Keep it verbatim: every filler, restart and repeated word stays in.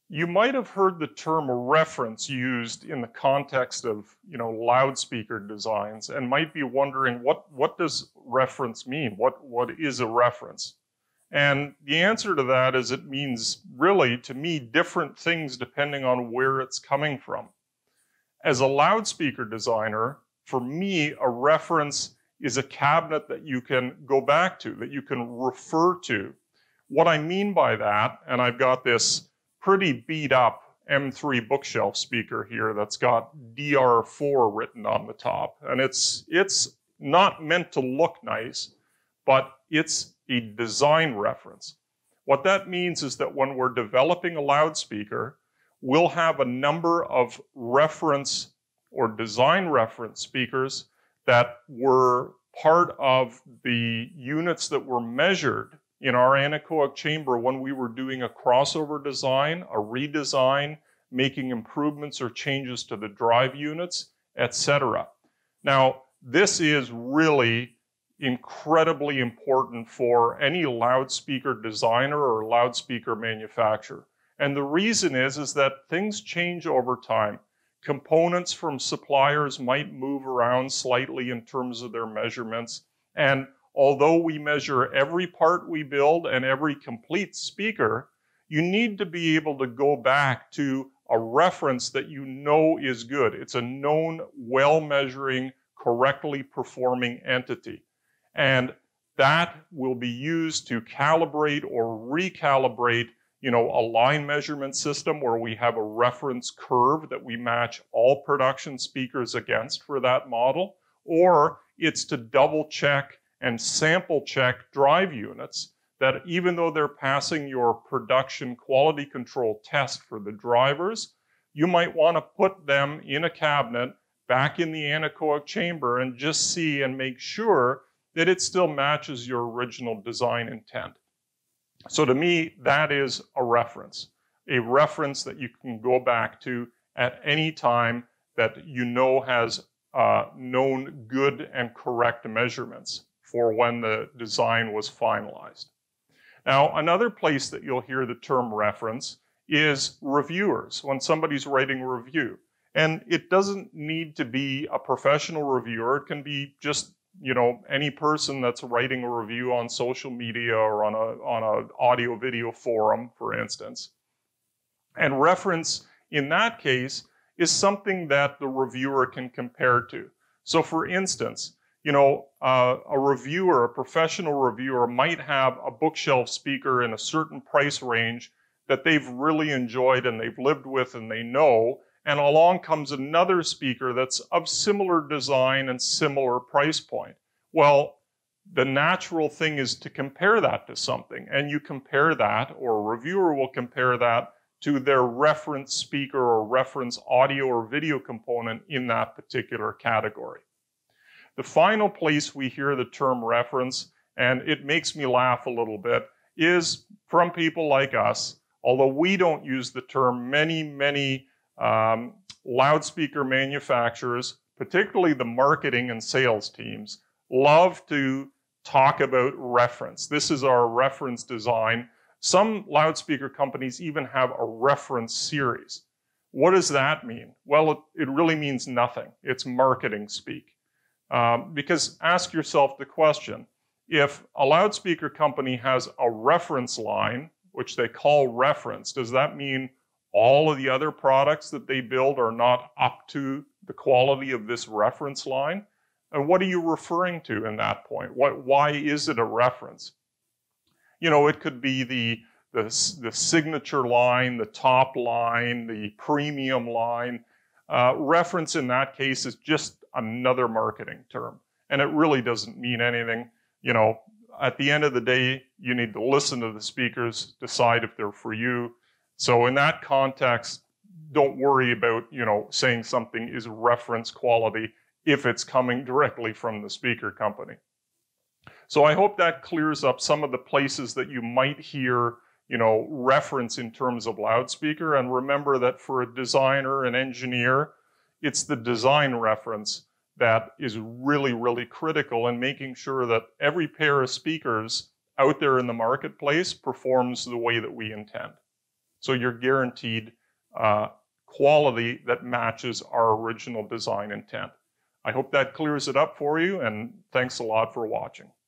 You might have heard the term reference used in the context of, you know, loudspeaker designs and might be wondering what, what does reference mean? What, what is a reference? And the answer to that is it means really, to me, different things depending on where it's coming from. As a loudspeaker designer, for me, a reference is a cabinet that you can go back to, that you can refer to. What I mean by that, and I've got this pretty beat up M three bookshelf speaker here that's got D R four written on the top. And it's, it's not meant to look nice, but it's a design reference. What that means is that when we're developing a loudspeaker, we'll have a number of reference or design reference speakers that were part of the units that were measured in our anechoic chamber when we were doing a crossover design, a redesign, making improvements or changes to the drive units, et cetera. Now, this is really incredibly important for any loudspeaker designer or loudspeaker manufacturer. And the reason is, is that things change over time. Components from suppliers might move around slightly in terms of their measurements, and although we measure every part we build and every complete speaker, you need to be able to go back to a reference that you know is good. It's a known, well-measuring, correctly performing entity. And that will be used to calibrate or recalibrate, you know, a line measurement system where we have a reference curve that we match all production speakers against for that model, or it's to double check and sample check drive units that even though they're passing your production quality control test for the drivers, you might want to put them in a cabinet back in the anechoic chamber and just see and make sure that it still matches your original design intent. So to me, that is a reference, a reference that you can go back to at any time that you know has uh, known good and correct measurements for when the design was finalized. Now, another place that you'll hear the term reference is reviewers, when somebody's writing a review. And it doesn't need to be a professional reviewer. It can be just, you know, any person that's writing a review on social media or on a, on an audio video forum, for instance. And reference in that case is something that the reviewer can compare to. So for instance, you know, uh, a reviewer, a professional reviewer might have a bookshelf speaker in a certain price range that they've really enjoyed and they've lived with and they know, and along comes another speaker that's of similar design and similar price point. Well, the natural thing is to compare that to something, and you compare that, or a reviewer will compare that to their reference speaker or reference audio or video component in that particular category. The final place we hear the term reference, and it makes me laugh a little bit, is from people like us. Although we don't use the term, many, many um, loudspeaker manufacturers, particularly the marketing and sales teams, love to talk about reference. This is our reference design. Some loudspeaker companies even have a reference series. What does that mean? Well, it, it really means nothing. It's marketing speak. Um, because ask yourself the question, if a loudspeaker company has a reference line, which they call reference, does that mean all of the other products that they build are not up to the quality of this reference line? And what are you referring to in that point? What, why is it a reference? You know, it could be the, the, the signature line, the top line, the premium line. Uh, reference in that case is just another marketing term, and it really doesn't mean anything. You know, at the end of the day, you need to listen to the speakers, decide if they're for you. So in that context, don't worry about, you know, saying something is reference quality if it's coming directly from the speaker company. So I hope that clears up some of the places that you might hear, you know, reference in terms of loudspeaker. And remember that for a designer, an engineer, it's the design reference that is really, really critical in making sure that every pair of speakers out there in the marketplace performs the way that we intend. So you're guaranteed uh, quality that matches our original design intent. I hope that clears it up for you, and thanks a lot for watching.